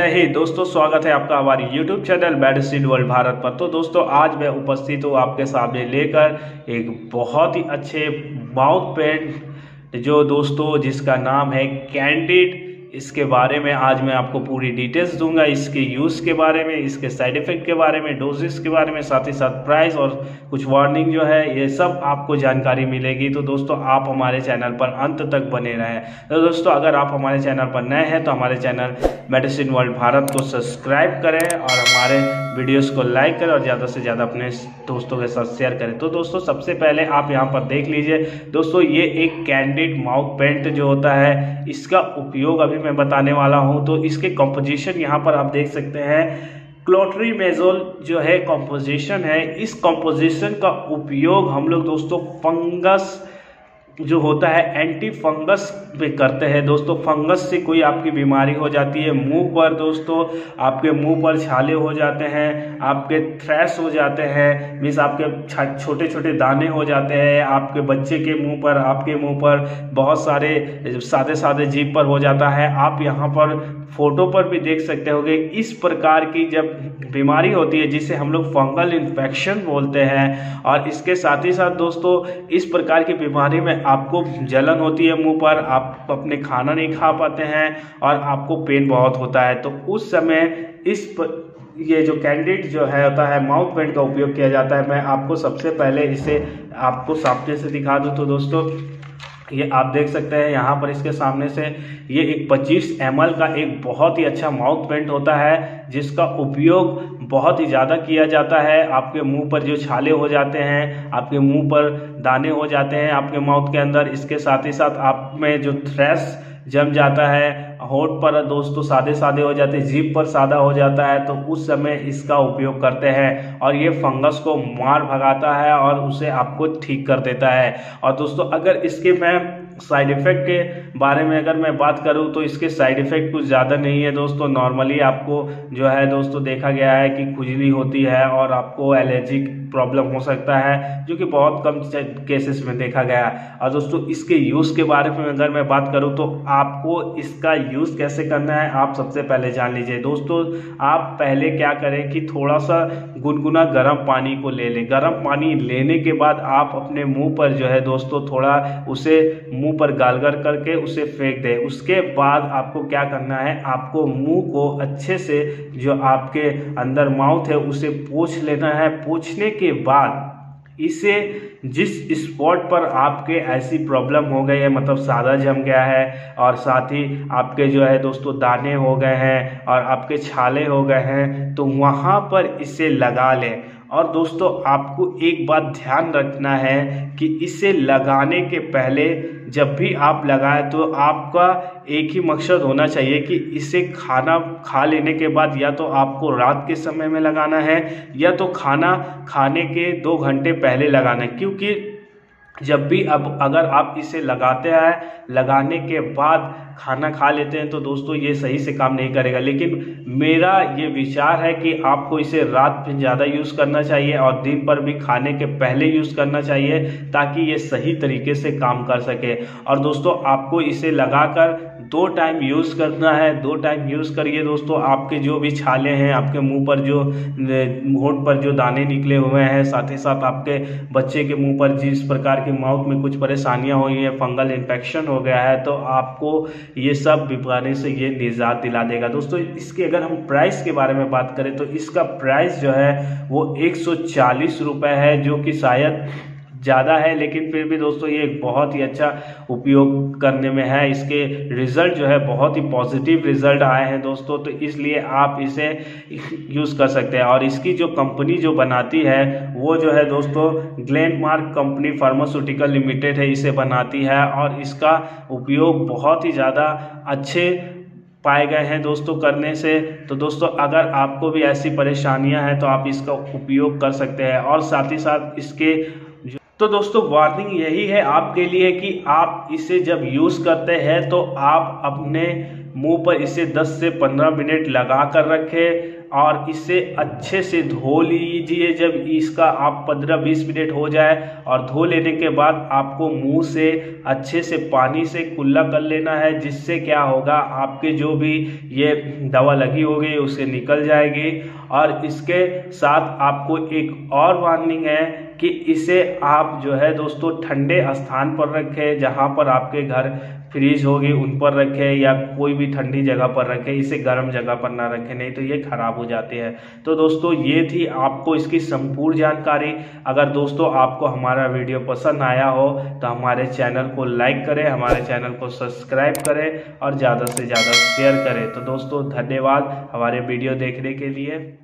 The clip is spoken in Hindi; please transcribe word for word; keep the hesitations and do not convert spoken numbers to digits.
जय हिंद दोस्तों, स्वागत है आपका हमारी YouTube channel medicine world Bharat पर। तो दोस्तों आज मैं उपस्थित हूँ आपके सामने लेकर एक बहुत ही अच्छे माउथ पैड जो दोस्तों जिसका नाम है कैंडिड। इसके बारे में आज मैं आपको पूरी डिटेल्स दूंगा, इसके यूज़ के बारे में, इसके साइड इफ़ेक्ट के बारे में, डोजेस के बारे में, साथ ही साथ प्राइस और कुछ वार्निंग जो है ये सब आपको जानकारी मिलेगी। तो दोस्तों आप हमारे चैनल पर अंत तक बने रहें। तो दोस्तों अगर आप हमारे चैनल पर नए हैं तो हमारे चैनल मेडिसिन वर्ल्ड भारत को सब्सक्राइब करें और हमारे वीडियोस को लाइक करें और ज़्यादा से ज़्यादा अपने दोस्तों के साथ शेयर करें। तो दोस्तों सबसे पहले आप यहाँ पर देख लीजिए दोस्तों, ये एक कैंडिड माउथ पेंट जो होता है इसका उपयोग अभी मैं बताने वाला हूँ। तो इसके कंपोजिशन यहाँ पर आप देख सकते हैं, क्लोट्रीमेजोल जो है कंपोजिशन है। इस कंपोजिशन का उपयोग हम लोग दोस्तों फंगस जो होता है एंटी फंगस पे करते हैं। दोस्तों फंगस से कोई आपकी बीमारी हो जाती है मुंह पर, दोस्तों आपके मुंह पर छाले हो जाते हैं, आपके थ्रैश हो जाते हैं, मीन्स आपके छोटे छोटे दाने हो जाते हैं, आपके बच्चे के मुंह पर, आपके मुंह पर बहुत सारे सादे सादे जीभ पर हो जाता है। आप यहाँ पर फोटो पर भी देख सकते होंगे इस प्रकार की जब बीमारी होती है जिसे हम लोग फंगल इन्फेक्शन बोलते हैं। और इसके साथ ही साथ दोस्तों इस प्रकार की बीमारी में आपको जलन होती है मुंह पर, आप अपने खाना नहीं खा पाते हैं और आपको पेन बहुत होता है। तो उस समय इस पर ये जो कैंडिड जो है होता है माउथ पेंट का उपयोग किया जाता है। मैं आपको सबसे पहले इसे आपको सामने से दिखा दूं तो दोस्तों ये आप देख सकते हैं यहाँ पर इसके सामने से ये एक पच्चीस एम एल का एक बहुत ही अच्छा माउथ पेंट होता है जिसका उपयोग बहुत ही ज़्यादा किया जाता है। आपके मुंह पर जो छाले हो जाते हैं, आपके मुंह पर दाने हो जाते हैं आपके माउथ के अंदर, इसके साथ ही साथ आप में जो थ्रैश जम जाता है, होठ पर दोस्तों सादे सादे हो जाते हैं, जीभ पर सादा हो जाता है, तो उस समय इसका उपयोग करते हैं और ये फंगस को मार भगाता है और उसे आपको ठीक कर देता है। और दोस्तों अगर इसके मैं साइड इफ़ेक्ट के बारे में अगर मैं बात करूं तो इसके साइड इफ़ेक्ट कुछ ज़्यादा नहीं है दोस्तों। नॉर्मली आपको जो है दोस्तों देखा गया है कि खुजली होती है और आपको एलर्जिक प्रॉब्लम हो सकता है जो कि बहुत कम केसेस में देखा गया है। और दोस्तों इसके यूज़ के बारे में अगर मैं बात करूं तो आपको इसका यूज़ कैसे करना है आप सबसे पहले जान लीजिए। दोस्तों आप पहले क्या करें कि थोड़ा सा गुनगुना गर्म पानी को ले लें। गर्म पानी लेने के बाद आप अपने मुंह पर जो है दोस्तों थोड़ा उसे मुंह पर गालगर करके उसे फेंक दें। उसके बाद आपको क्या करना है, आपको मुंह को अच्छे से जो आपके अंदर माउथ है उसे पोंछ लेना है। पोंछने के बाद इसे जिस स्पॉट पर आपके ऐसी प्रॉब्लम हो गई है, मतलब सादा जम गया है और साथ ही आपके जो है दोस्तों दाने हो गए हैं और आपके छाले हो गए हैं, तो वहाँ पर इसे लगा लें। और दोस्तों आपको एक बात ध्यान रखना है कि इसे लगाने के पहले जब भी आप लगाएं तो आपका एक ही मकसद होना चाहिए कि इसे खाना खा लेने के बाद या तो आपको रात के समय में लगाना है या तो खाना खाने के दो घंटे पहले लगाना है। क्योंकि जब भी अब अगर आप इसे लगाते हैं, लगाने के बाद खाना खा लेते हैं तो दोस्तों ये सही से काम नहीं करेगा। लेकिन मेरा ये विचार है कि आपको इसे रात में ज़्यादा यूज़ करना चाहिए और दिन पर भी खाने के पहले यूज़ करना चाहिए ताकि ये सही तरीके से काम कर सके। और दोस्तों आपको इसे लगाकर दो टाइम यूज़ करना है। दो टाइम यूज़ करिए दोस्तों। आपके जो भी छाले हैं, आपके मुंह पर जो होंठ पर जो दाने निकले हुए हैं, साथ ही साथ आपके बच्चे के मुंह पर जिस प्रकार की माउथ में कुछ परेशानियां हुई हैं, फंगल इन्फेक्शन हो गया है, तो आपको ये सब बीमारी से ये निजात दिला देगा। दोस्तों इसके अगर हम प्राइस के बारे में बात करें तो इसका प्राइस जो है वो एक सौ चालीस रुपये है, जो कि शायद ज़्यादा है, लेकिन फिर भी दोस्तों ये एक बहुत ही अच्छा उपयोग करने में है। इसके रिज़ल्ट जो है बहुत ही पॉजिटिव रिज़ल्ट आए हैं दोस्तों, तो इसलिए आप इसे यूज़ कर सकते हैं। और इसकी जो कंपनी जो बनाती है वो जो है दोस्तों ग्लेनमार्क कंपनी फार्मास्यूटिकल लिमिटेड है, इसे बनाती है और इसका उपयोग बहुत ही ज़्यादा अच्छे पाए गए हैं दोस्तों करने से। तो दोस्तों अगर आपको भी ऐसी परेशानियां हैं तो आप इसका उपयोग कर सकते हैं। और साथ ही साथ इसके तो दोस्तों वार्निंग यही है आपके लिए कि आप इसे जब यूज़ करते हैं तो आप अपने मुंह पर इसे दस से पंद्रह मिनट लगा कर रखें और इसे अच्छे से धो लीजिए। जब इसका आप पंद्रह बीस मिनट हो जाए और धो लेने के बाद आपको मुंह से अच्छे से पानी से कुल्ला कर लेना है, जिससे क्या होगा आपके जो भी ये दवा लगी होगी उससे निकल जाएगी। और इसके साथ आपको एक और वार्निंग है कि इसे आप जो है दोस्तों ठंडे स्थान पर रखें, जहां पर आपके घर फ्रीज होगी उन पर रखें या कोई भी ठंडी जगह पर रखें, इसे गर्म जगह पर ना रखें, नहीं तो ये खराब हो जाते हैं। तो दोस्तों ये थी आपको इसकी संपूर्ण जानकारी। अगर दोस्तों आपको हमारा वीडियो पसंद आया हो तो हमारे चैनल को लाइक करें, हमारे चैनल को सब्सक्राइब करें और ज़्यादा से ज़्यादा शेयर करें। तो दोस्तों धन्यवाद हमारे वीडियो देखने के लिए।